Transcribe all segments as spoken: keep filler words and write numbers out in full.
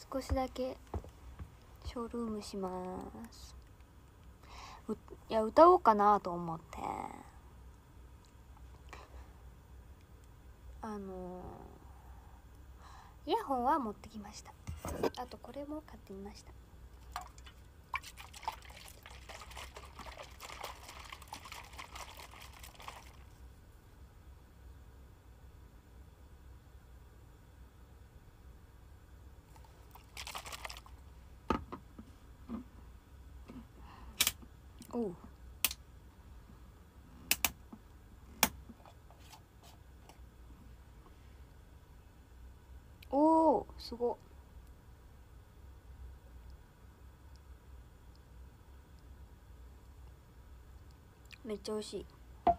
少しだけショールームします。ういや歌おうかなと思って、あのイヤホンは持ってきました。あとこれも買ってみました。おう、おーすごっ。めっちゃ美味しい。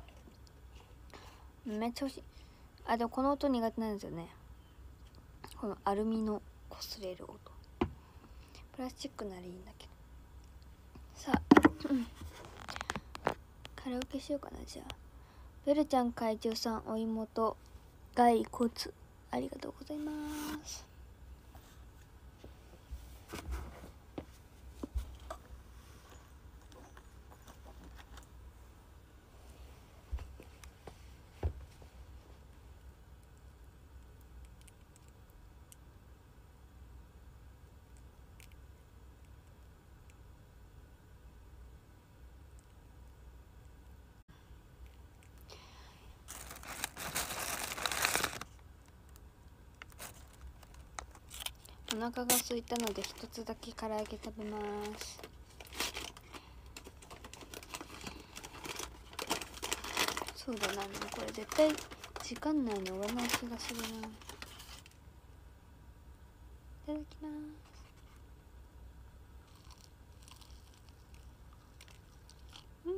めっちゃ美味しい。あ、でもこの音苦手なんですよね。このアルミの擦れる音。プラスチックならいいんだけど。さあ、うん、カラオケしようかな。じゃあベルちゃん会長さん、お妹骸骨ありがとうございます。お腹が空いたので一つだけ唐揚げ食べます。そうだな、これ絶対時間内に終わらない気がするな。いただきます。うん、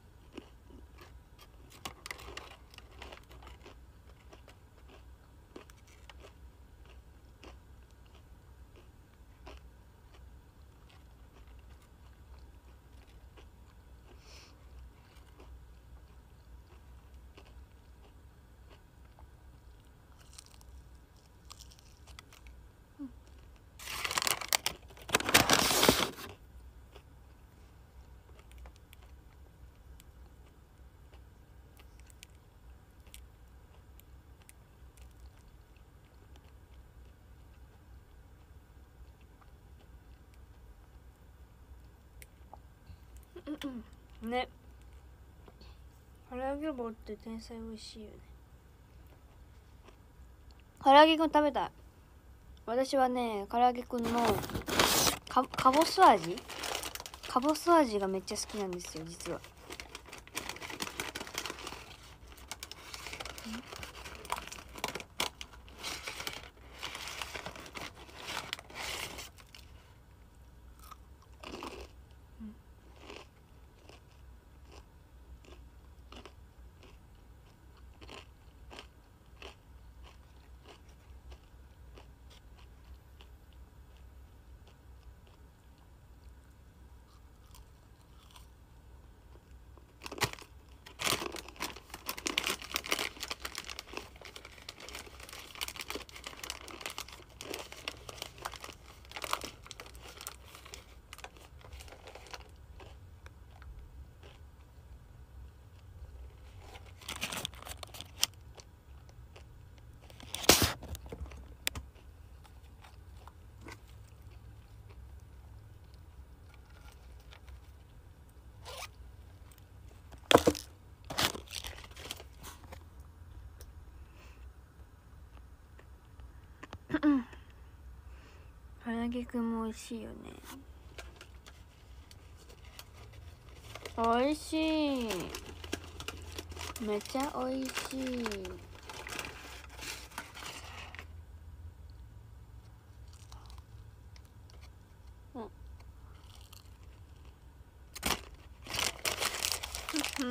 うんうんね。唐揚げ棒って天才美味しいよね。唐揚げくん食べたい。私はね、唐揚げくんのかかぼす味かぼす味がめっちゃ好きなんですよ、実は。唐揚げくんも美味しいよね。美味しい。めちゃ美味しい。うんうん。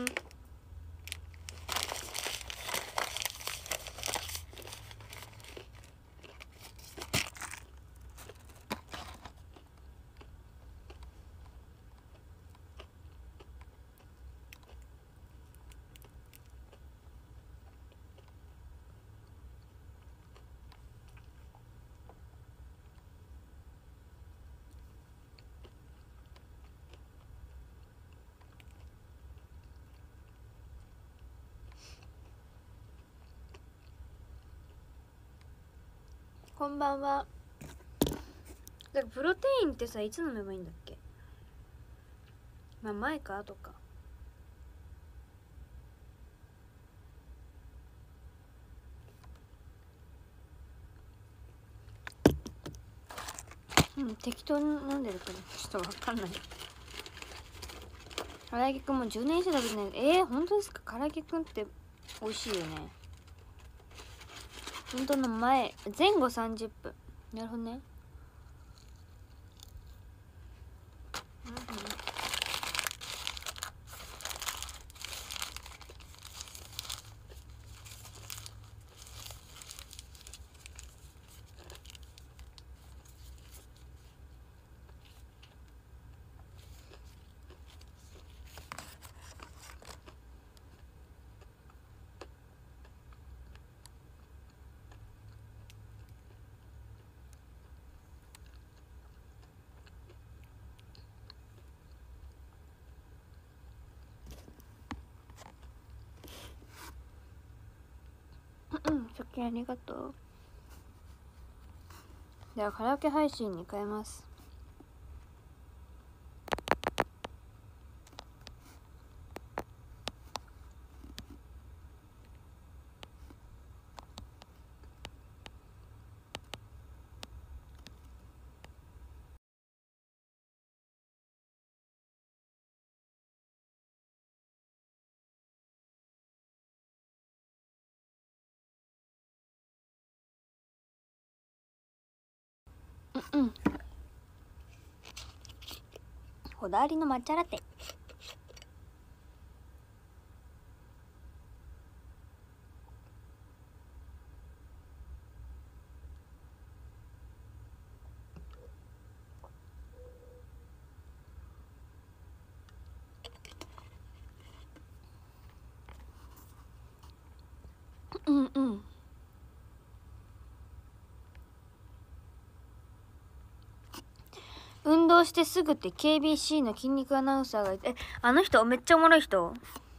こんばんは。だからプロテインってさ、いつ飲めばいいんだっけ？まあ前か後か。うん、適当に飲んでるからちょっとわかんない。唐揚げくんもじゅうねん以上食べてない。えー、本当ですか？唐揚げくんって美味しいよね。本当の前前後さんじゅっぷん。なるほどね。うん、食券ありがとう。ではカラオケ配信に変えます。うんうん。こだわりの抹茶ラテ。うんうん。運動してすぐって ケービーシー の筋肉アナウンサーがいて、え、あの人めっちゃおもろい人。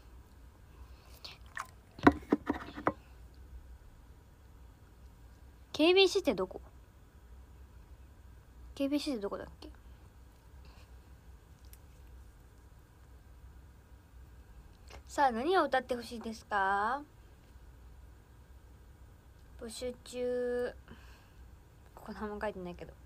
ケービーシー ってどこ？ ケービーシー ってどこだっけ？さあ何を歌ってほしいですか？募集中。ここ何も書いてないけど。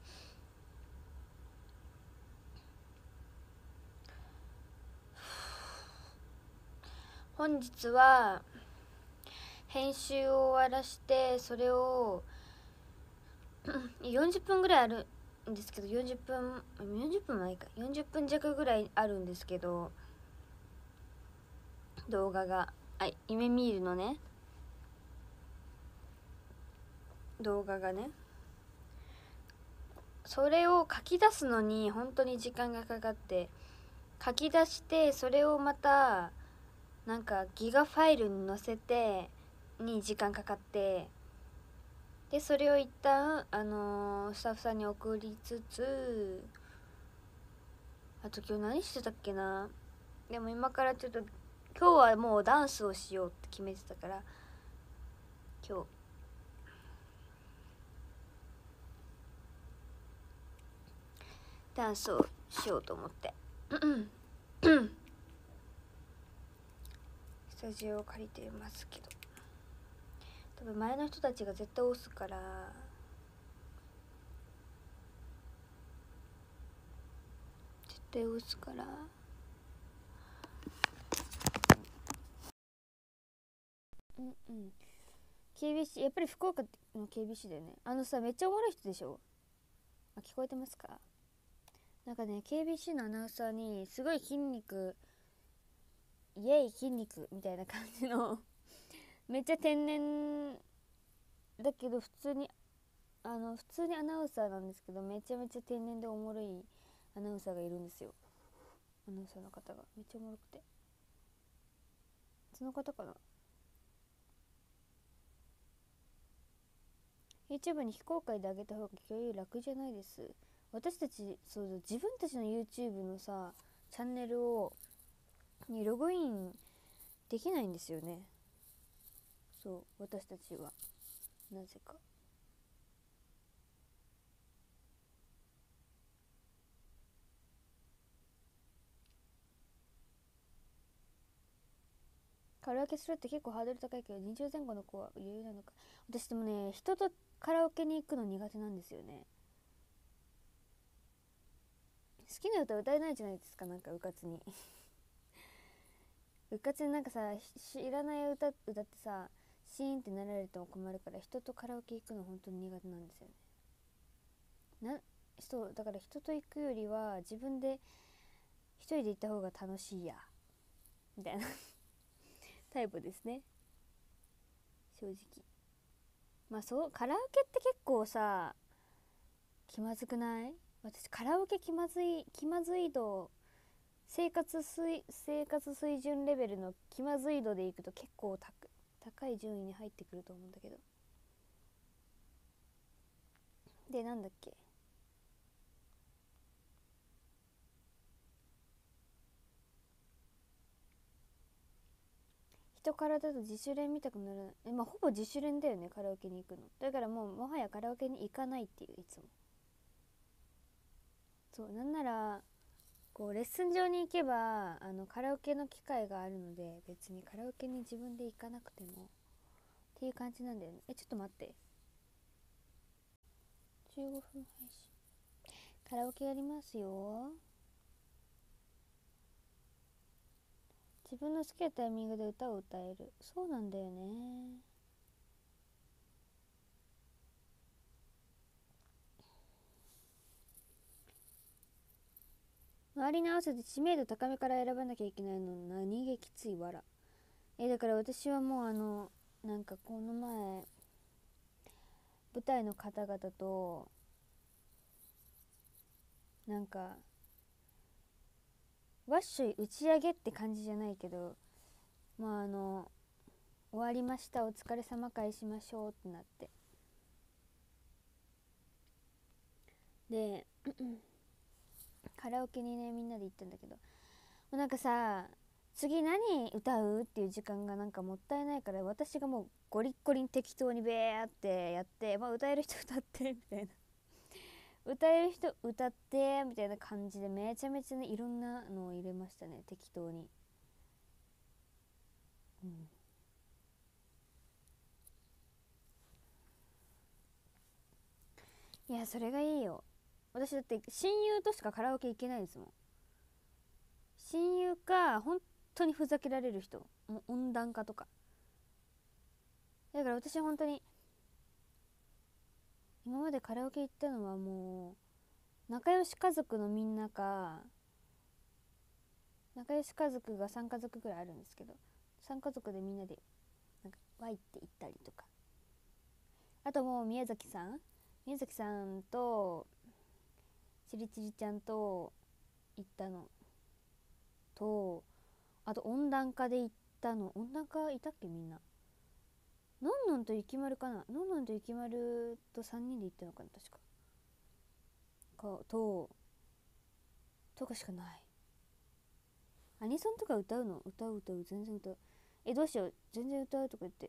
本日は編集を終わらしてそれをよんじゅっぷんぐらいあるんですけど、よんじゅっぷんよんじゅっぷんもないか、よんじゅっぷん弱ぐらいあるんですけど、動画があ夢見るのね、動画がね、それを書き出すのに本当に時間がかかって、書き出してそれをまたなんかギガファイルに載せてに時間かかって、でそれを一旦あのー、スタッフさんに送りつつ、あと今日何してたっけな。でも今からちょっと今日はもうダンスをしようって決めてたから、今日ダンスをしようと思ってスタジオを借りてますけど、多分前の人たちが絶対押すから、絶対押すから。うんうん。ケービーシー やっぱり福岡の ケービーシー だよね。あのさ、めっちゃおもろい人でしょ。あ、聞こえてますか？なんかね、ケービーシー のアナウンサーにすごい筋肉、イエイ筋肉みたいな感じのめっちゃ天然だけど普通にあの普通にアナウンサーなんですけど、めちゃめちゃ天然でおもろいアナウンサーがいるんですよ。アナウンサーの方がめっちゃおもろくて、その方かな。 YouTube に非公開で上げた方が共有楽じゃないです。私たちそうそう自分たちの YouTube のさチャンネルをにログインできないんですよね。そう私たちはなぜかカラオケするって結構ハードル高いけどにじゅう前後の子は余裕なのか。私でもね、人とカラオケに行くの苦手なんですよね。好きな歌歌えないじゃないですか、なんかうかつにうかつになんかさ、知らない歌歌ってさ、シーンってなられると困るから、人とカラオケ行くの本当に苦手なんですよね。なそうだから、人と行くよりは自分で一人で行った方が楽しいやみたいなタイプですね、正直。まあそう、カラオケって結構さ気まずくない？私カラオケ気まずい気まずい度、生活水生活水準レベルの気まずい度でいくと結構た高い順位に入ってくると思うんだけど。で、なんだっけ、人からだと自主練見たくならない。え、まあほぼ自主練だよね、カラオケに行くの。だからもうもはやカラオケに行かないっていう、いつも。そう、なんならこうレッスン場に行けばあのカラオケの機会があるので、別にカラオケに自分で行かなくてもっていう感じなんだよね。え、ちょっと待って、じゅうごふん配信、カラオケやりますよ。自分の好きなタイミングで歌を歌える。そうなんだよね。周りに合わせて知名度高めから選ばなきゃいけないの、何気きついわら。え、だから私はもうあのなんかこの前舞台の方々となんかわっしょい打ち上げって感じじゃないけど、まああの終わりました、お疲れ様会しましょうってなって、でカラオケにねみんなで行ったんだけど、もうなんかさ、次何歌うっていう時間がなんかもったいないから、私がもうゴリッゴリに適当にベーってやって、まあ歌える人歌ってみたいな歌える人歌ってみたいな感じで、めちゃめちゃねいろんなのを入れましたね、適当に。うん、いやそれがいいよ。私だって親友としかカラオケ行けないですもん。親友か本当にふざけられる人、もう温暖化とか。だから私本当に今までカラオケ行ったのはもう仲良し家族のみんなか、仲良し家族がさん家族ぐらいあるんですけど、さん家族でみんなでなんかワイって行ったりとか、あともう宮崎さん宮崎さんとちりちりちゃんと行ったのと、あと温暖化で行ったの。温暖化いたっけみんな。のんのんとゆきまるかな、のんのんとゆきまるとさんにんで行ったのかな、確かかととかしかない。アニソンとか歌うの？歌う歌う全然歌う。え、どうしよう、全然歌うとか言って。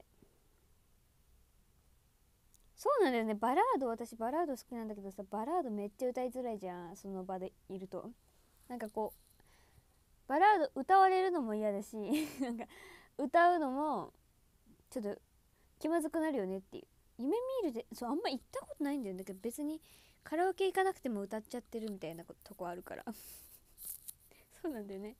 そうなんだよね、バラード、私バラード好きなんだけどさ、バラードめっちゃ歌いづらいじゃん、その場でいると。なんかこうバラード歌われるのも嫌だしなんか歌うのもちょっと気まずくなるよねっていう。夢見るで、そう、あんま行ったことないんだよね。だけど別にカラオケ行かなくても歌っちゃってるみたいなとこあるからそうなんだよね。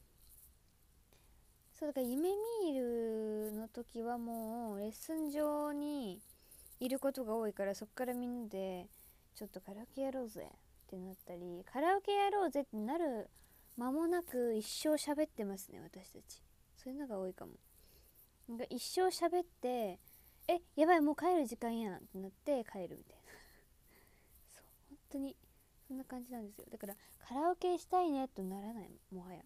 そうだから夢見るの時はもうレッスン場にいることが多いから、そっからみんなでちょっとカラオケやろうぜってなったり、カラオケやろうぜってなる間もなく一生喋ってますね、私たち。そういうのが多いかも。なんか一生喋って、え、やばいもう帰る時間やんってなって帰るみたいなそう本当にそんな感じなんですよ。だからカラオケしたいねとならない、もはや。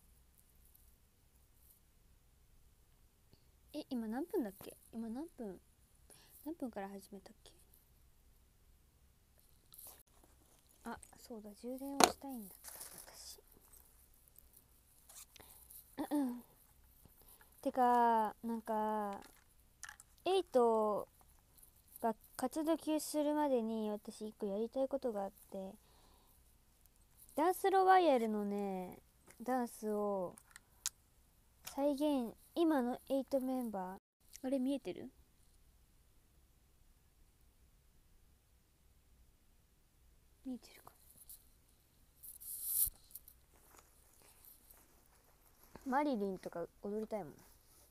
え、今何分だっけ、今何分何分から始めたっけ。あ、そうだ、充電をしたいんだった私うんてかなんかエイトが活動休止するまでに私一個やりたいことがあって、ダンスロワイヤルのねダンスを再現今のエイトメンバーあれ見えてる？見えてるか。マリリンとか踊りたいもん。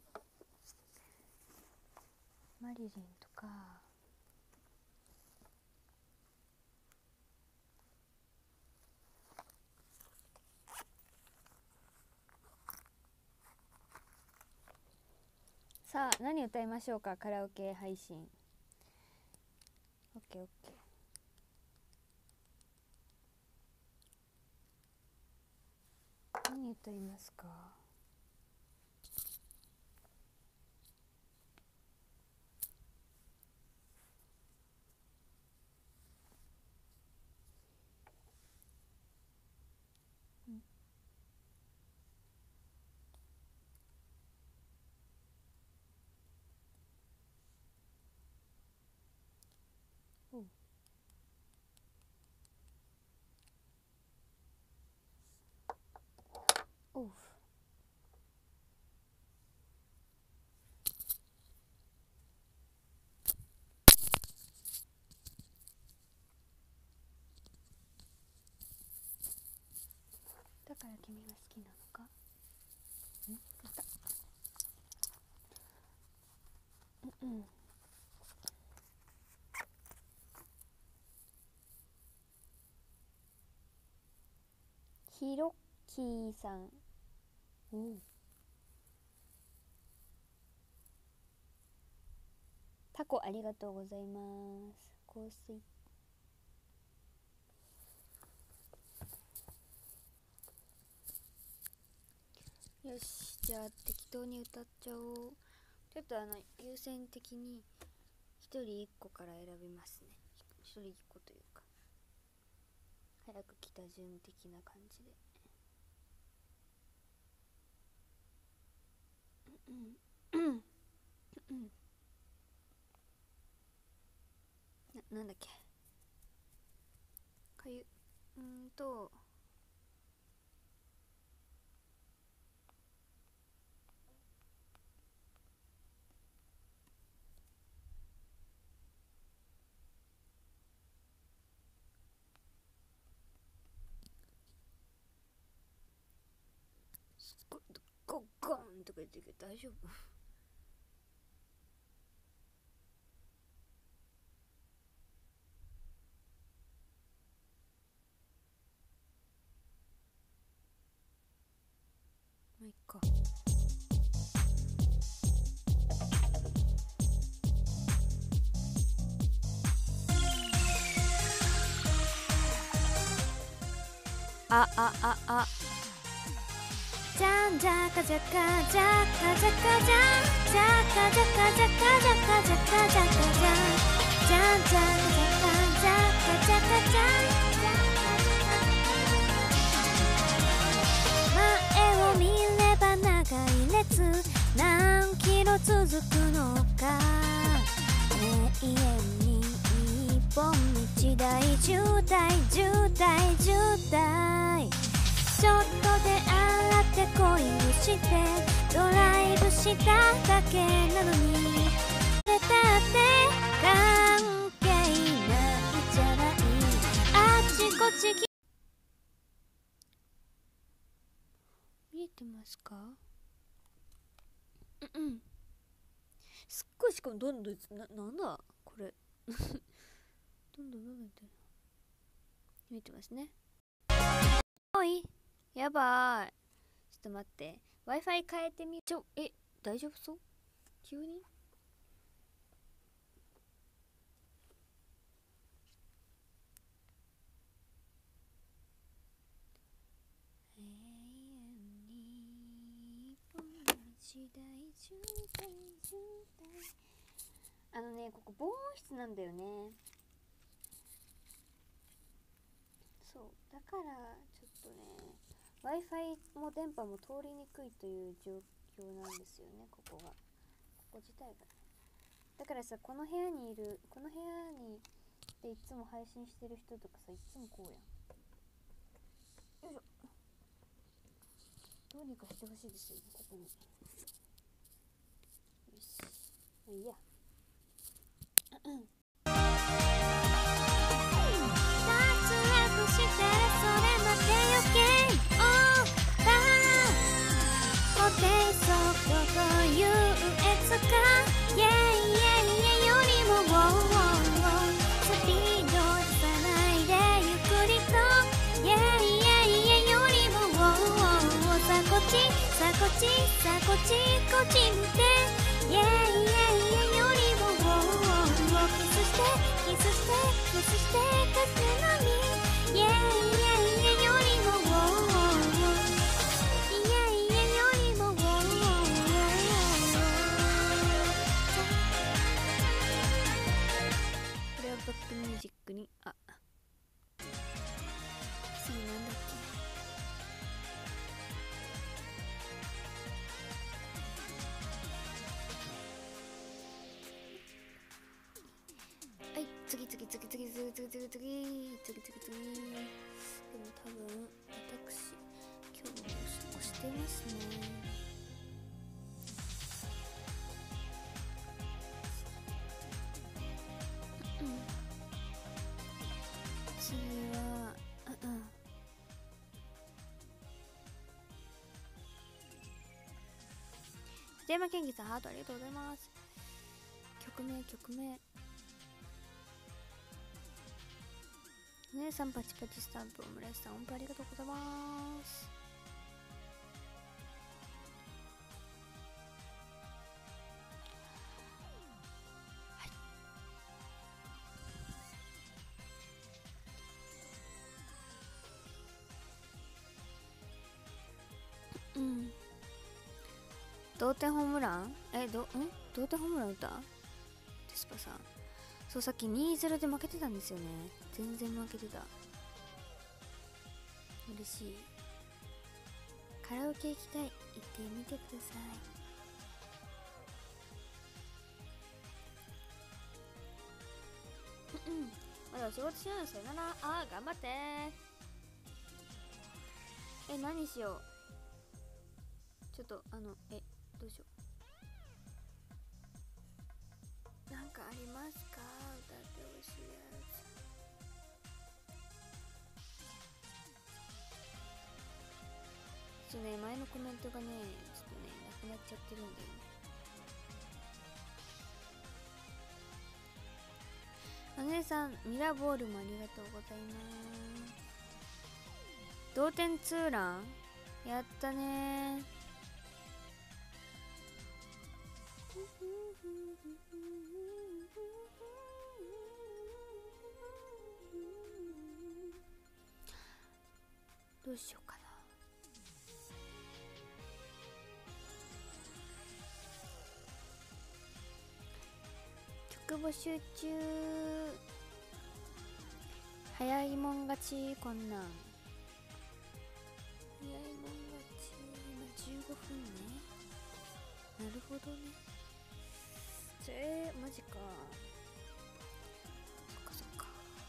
マリリンとかさあ何歌いましょうか。カラオケ配信。オッケーオッケー。何歌いますか。おうおう。だから君が好きなのか。ん？いた。うんうん。ひろきーさん。おう。タコありがとうございます。香水。よし、じゃあ適当に歌っちゃおう。ちょっとあの優先的に一人一個から選びますね。一人一個というか早く来た順的な感じで。うんうんうんな、なんだっけ。かゆうーんとすっごいゴッゴンとか言ってるけど大丈夫？まあいっか。ああああじゃんじゃかじゃかじゃかじゃかじゃんじゃかじゃかじゃかじゃかじゃかじゃかじゃんじゃんじゃかじゃかじゃかじゃかじゃん前を見れば長い列何キロ続くのか永遠に一本道大渋滞渋滞渋滞ちょっとで洗って恋をしてドライブしただけなのにだって関係ないじゃないあっちこっち見えてますか。うんうんすっごいしかもどんどんな、なんだこれどんどんどんどん見えてますね。おいやばいちょっと待って Wi-Fi 変えてみちょえ大丈夫そう急に永遠に一本道大渋滞渋滞あのねここ防音室なんだよね。そうだからちょっとね Wi-Fi も電波も通りにくいという状況なんですよね。ここがここ自体がだからさこの部屋にいるこの部屋にでいつも配信してる人とかさいつもこうやん。よいしょどうにかしてほしいですよここに。 あいいや。 脱落してそれまで余計オーバー固定速度と優越感 Yeah yeah yeah よりも wow, wow, wow スピード出さないでゆっくりと Yeah yeah yeah よりも wow, wow さあこっちさあこっちさあこっちこっち見て Yeah yeah yeah よりも wow, wow キスしてキスしてキスして風のに Yeah yeah yeah よりも wow, wow Yeah yeah よりも wow, wow これはバックミュージックにあ次なんだっけ。はい、次次次次次次次次次次次次でも多分私今日も押してますね。うん次はうんうんテーマ研究さんハートありがとうございます。曲名曲名お姉さんパチパチスタンプオムライスさん音符ありがとうございます。はいうん同点ホームランえどん同点ホームラン打ったデスパさん。そうさっき にたいゼロ で負けてたんですよね。全然負けてた。嬉しい。カラオケ行きたい。行ってみてください。うんうんまだお仕事しないのさよなら。あー頑張って。え何しよう。ちょっとあのえどうしよう。なんかありますか。歌ってほしいやつ。ちょっとね前のコメントがねちょっとねなくなっちゃってるんだよね。お姉さんミラーボールもありがとうございます。同点ツーランやったねー。どうしようかな。曲募集中。早いもん勝ちこんなん。早いもん勝ち今じゅうごふんね。なるほどね。えー、マジか。そっかそっか。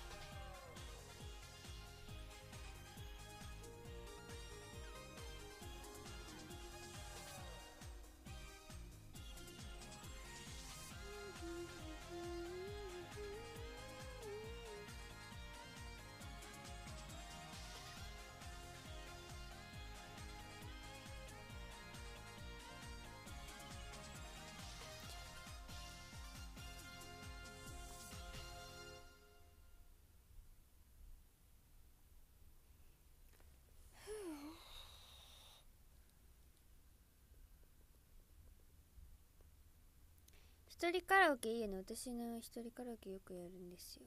一人カラオケいいよね。私ね一人カラオケよくやるんですよ。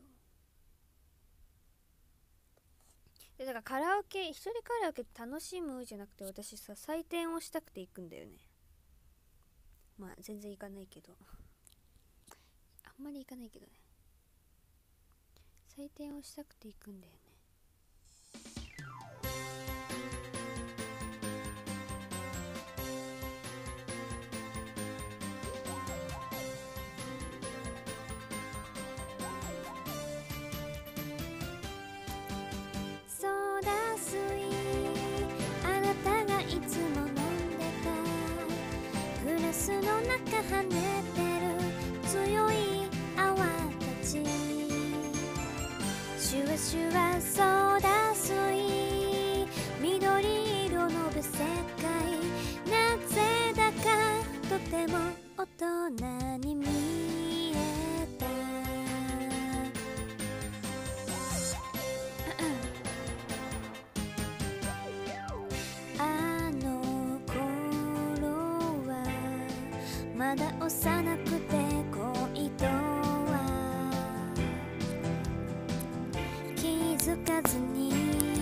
でだからカラオケ一人カラオケ楽しむじゃなくて私さ採点をしたくて行くんだよね。まあ全然行かないけどあんまり行かないけどね採点をしたくて行くんだよね。 ソーダ水あなたがいつも飲んでたグラスの中跳ねてるシュはソーダ水緑色の別世界なぜだかとても大人に見えたあの頃はまだ幼くて恋とは気づかずに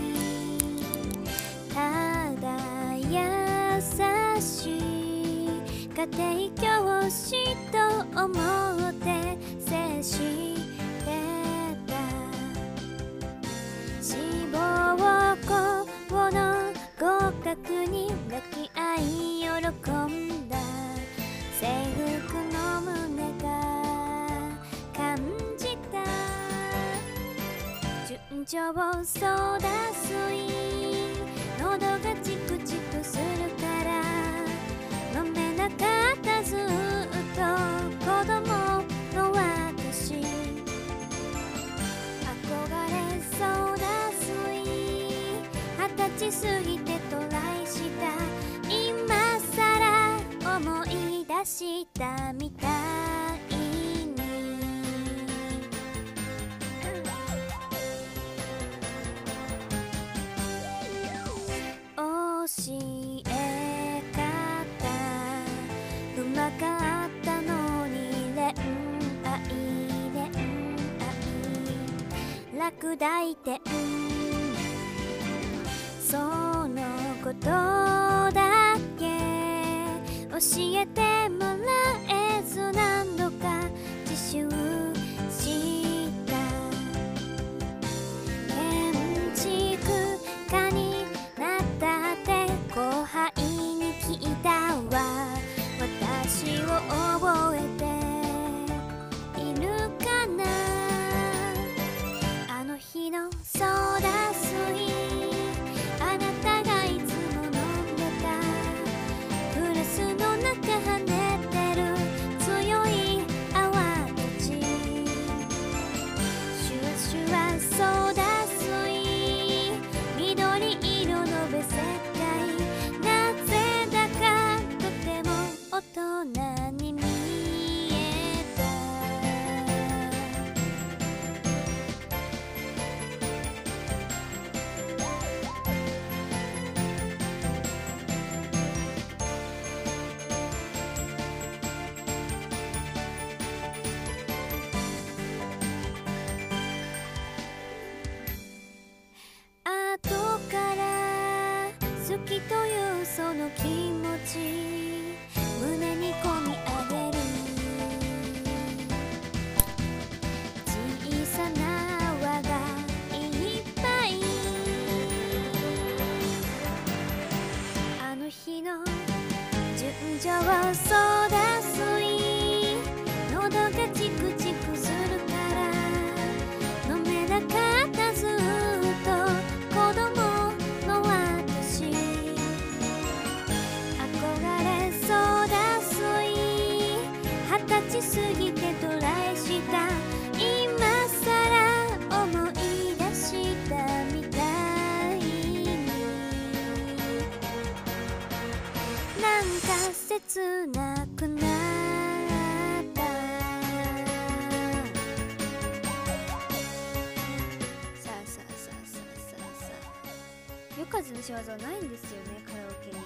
ただ優しい家庭教師と思って接してた志望校の合格に泣き合い喜んだ制服の胸が感じた順調ソーダ水喉がチクチクするから飲めなかったずっと子供の私憧れソーダ水二十歳過ぎてトライした今さら思い出したみたいに教え方うまかったのに恋愛恋愛落第点そのことだけ教えてもらえず何度か自習した建築家になったって後輩に聞いたわ私を覚えているかなあの日のソーダ水あなたがいつも飲んでたクラスの中跳ねてる強い泡たちシュワシュワソーダ水緑色の別世界なぜだかとても大人に見えた後から好きというその気持ち胸に込み上げる小さな輪がいっぱいあの日の純情ソーダ水喉がチクチクするから飲めなかったずっと子供の私憧れソーダ水二十歳過ぎてトライした今さら思い出したみたいになんか切なくなったさあさあさあさあさあさあ夜風の仕業はないんですよねカラオケに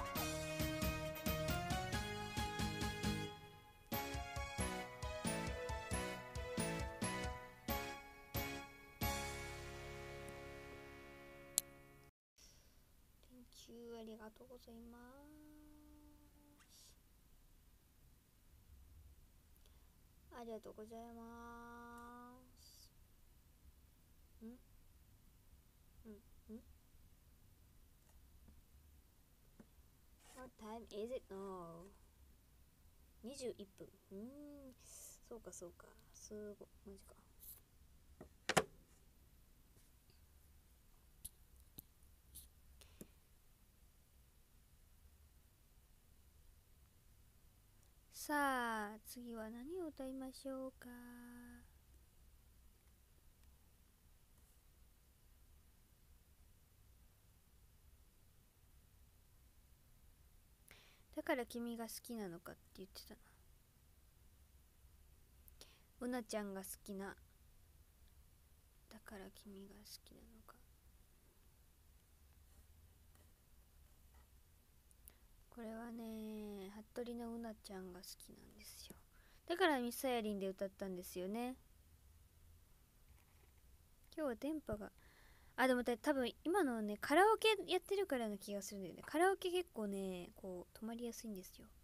Thank you ありがとうございますありがとうございますんんん What time is it now? にじゅういっぷんうーんそうかそうかすごマジかさあ次は何を歌いましょうかから君が好きなのかって言ってたな。うなちゃんが好きな、だから君が好きなのか。これはね、服部のうなちゃんが好きなんですよ。だからミサヤリンで歌ったんですよね。今日は電波が、あ、でも多分今のね、カラオケやってるからな気がするんだよね。カラオケ結構ね、こう止まりやすいんですよ。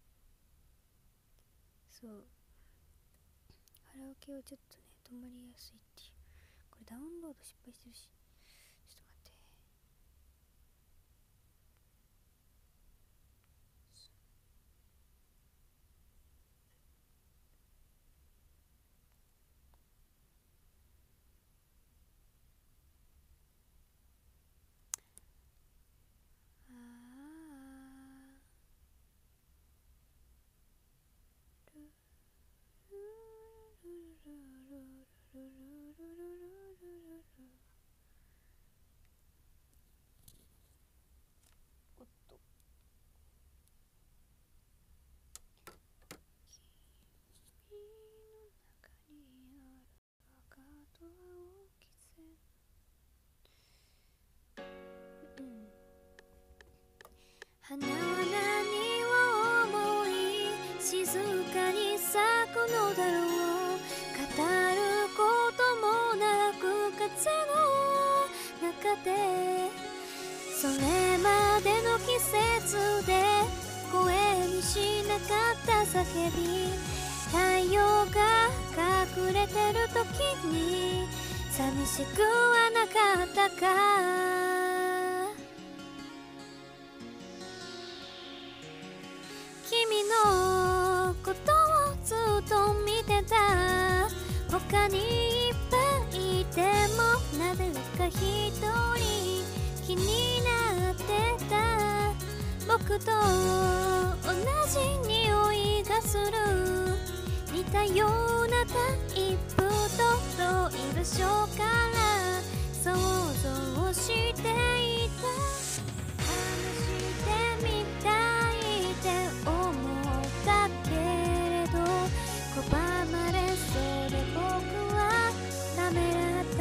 そう、カラオケはちょっとね止まりやすいっていう。これダウンロード失敗してるし、ちょっと待って。おっと、君の中にある赤と青き線、うん、花は何を思い静かに咲くのだろう。語ることもなく風の中で、それまでの季節で声にしなかった叫び、太陽が隠れてる時に寂しくはなかったか。君のことをずっと見てた。他にいっぱいいてもなぜか一人気になってた。僕と同じ匂いがする。似たようなタイプといる場所から想像していた。話してみたいって思ったけれど拒まれそうで僕はダメだった。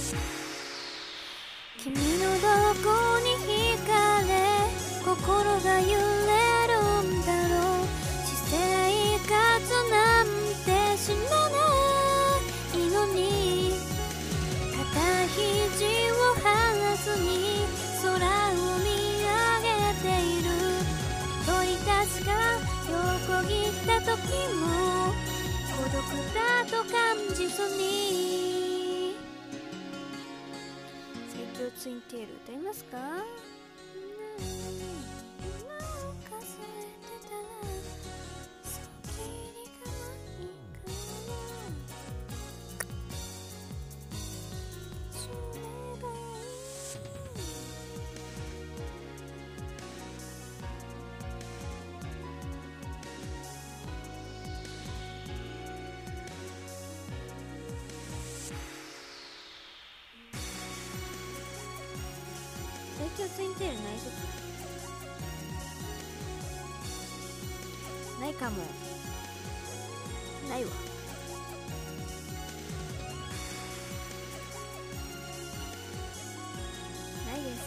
君のどこに惹かれ心が揺れるんだろう。私生活なんて知らないのに、肩肘を離すに空を見上げている。鳥たちが横切った時も孤独だと感じずに。最強ツインテール歌いますか？最強ツインテールないぞ。ないかも。ないわ。ないです。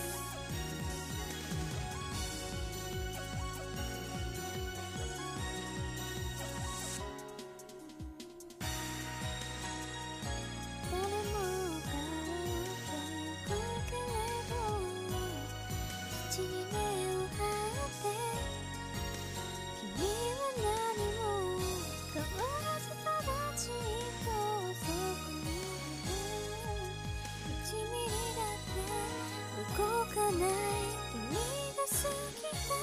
誰もが言うけれど土に根を張って君は何も変わらずただちっとそこにいる。いちミリだって動かない君が好きだ。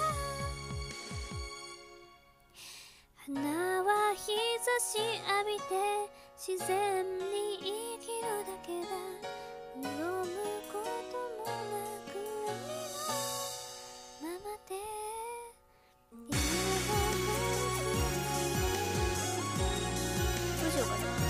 花は日差し浴びて自然に生きるだけだ。飲むこともなくありのままで今どうしようかな。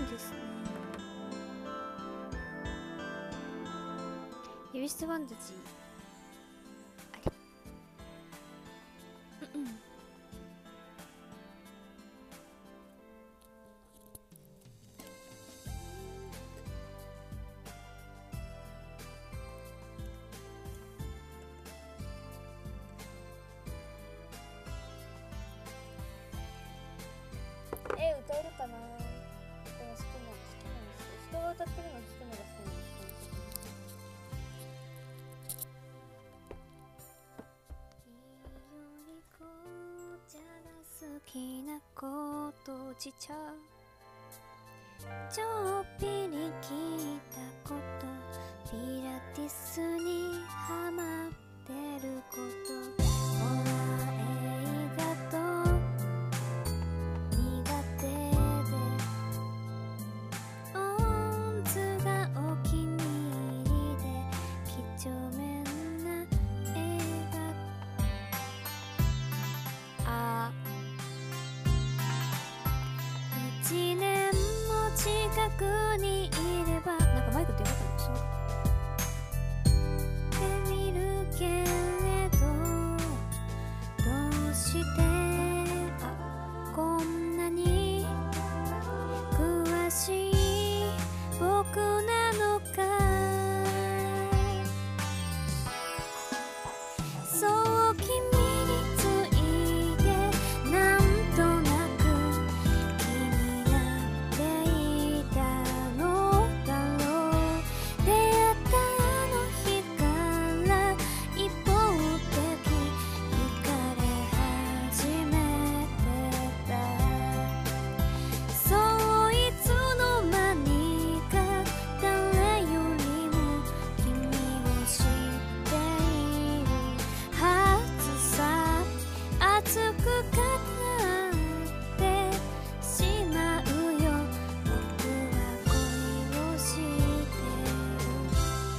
いですね。ヘビストファンタジーあり。うんうん。え、歌えるかな。でも好きなの好きなんですよ。人が歌ってるの好きなのが好きなんですよ。好きなことちちゃちょっぴり聞いたこと、ピラティスにハマってること、ほら映画と苦手でオンズがお気に入りで几帳面な映画、あ一年も近くにいれば、なんかマイクってよかったのそうで見るけれど、どうしてあこんなに詳しい僕なのか、そう君についてなんとなく気になっていたのだろう。出会ったあの日から一方的惹かれ始めてた。そういつの間にか誰よりも君を知っているはずさ。熱く語ってしまうよ、僕は恋をしてる。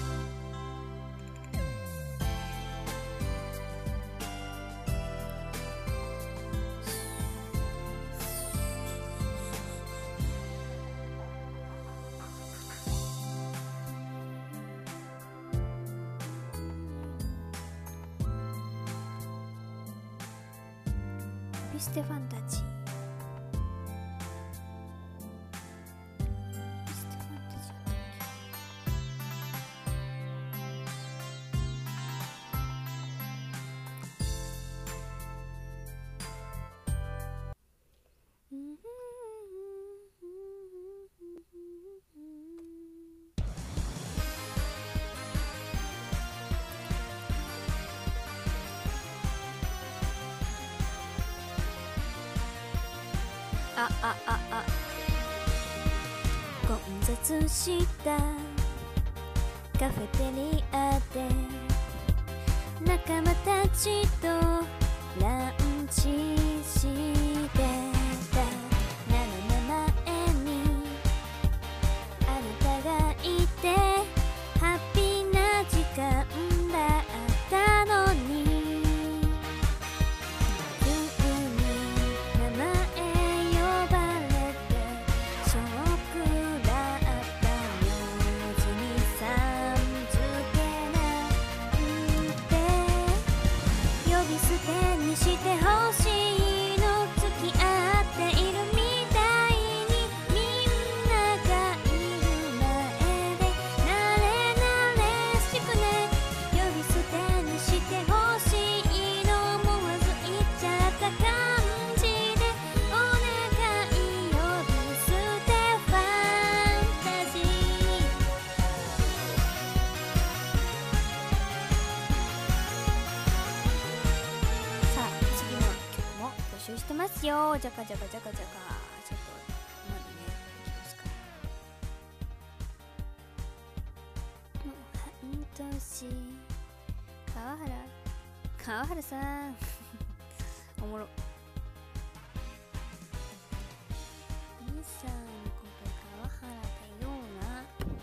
ビステファンタジー。ビステファンタジーあったっけ。うんうんああああ混雑したカフェテリアで仲間たちとランチしてた。なの前にあなたがいてハッピーな時間だったのに、急に名前呼ばれてショックだった。名字にさん付けなんて呼び捨てにしてほしいの。付き合っているみたいにみんながいる前で慣れ慣れしくね、呼び捨てにしてほしいの。思わず言っちゃった感じでお願い呼び捨てファンタジー。さあ次の曲も募集してますよ。じゃかじゃかじゃかじゃか。ちょっとまだねいきますから。もう半年。川原川原さんおもろ。兄さんのこと川原だような。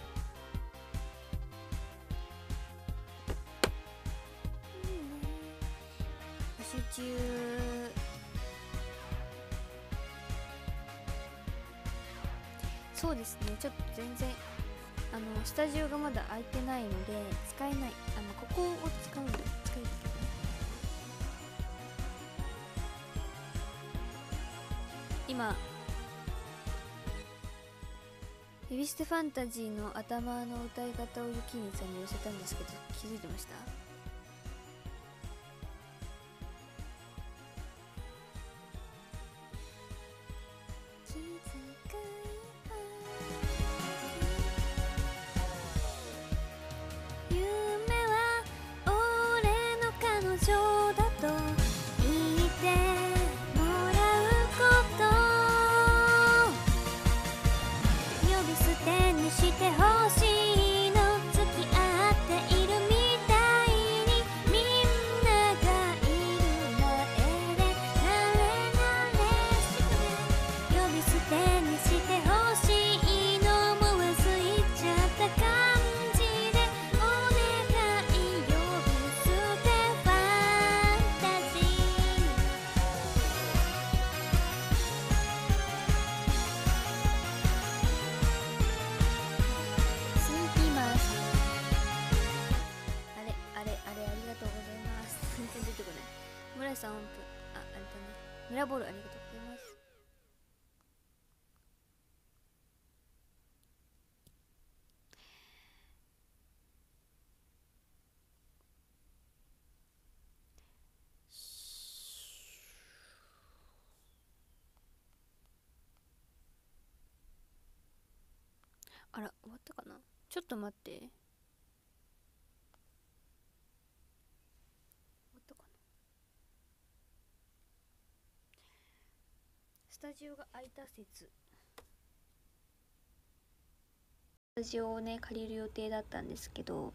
いいね。募集中。 そうですね、ちょっと全然あのスタジオがまだ空いてないので使えない。あのここを使うんだ使えるけどね。今ヘビステファンタジーの頭の歌い方をユキニさんに寄せたんですけど、気づいてました？さん音符、あ、あれだね、ミラーボールありがとうございます。あら、終わったかな。ちょっと待って、終わったかな。スタジオが空いた説。スタジオをね借りる予定だったんですけど、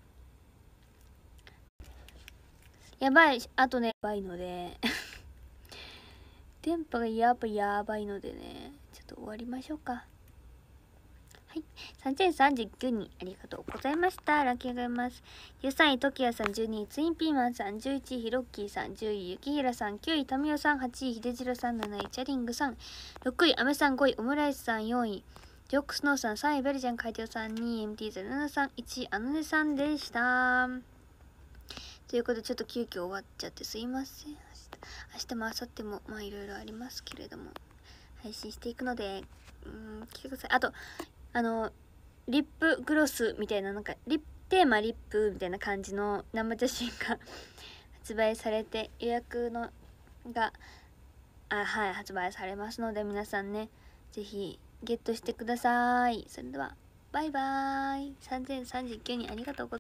やばい、あとねやばいので電波がやっぱやばいのでね、ちょっと終わりましょうか。はい、さんぜんさんじゅうきゅうにんありがとうございました。ラッキーがいます。じゅうさんいトキヤさん、じゅうにいツインピーマンさん、じゅういちいヒロッキーさん、じゅういゆきひらさん、きゅういタミオさん、はちいひでじろさん、なないチャリングさん、ろくいアメさん、ごいオムライスさん、よんいジョックスノーさん、さんいベルジャン海底さん、にいエムティーゼロななさん、いちいあのねさんでした。ということでちょっと急遽終わっちゃってすいません。明日、明日も明後日もまあいろいろありますけれども配信していくので、うーん来てください。あとあのリップグロスみたいな、なんかリップテーマリップみたいな感じの生写真が発売されて、予約のがあはい発売されますので、皆さんねぜひゲットしてください。それではバイバーイ。さんぜんさんじゅうきゅうにんありがとうございます。